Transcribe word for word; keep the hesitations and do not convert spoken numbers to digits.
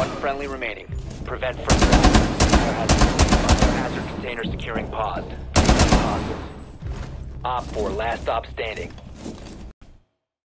One friendly remaining. Prevent further action. Biohazard container securing paused. Op four, last stop standing.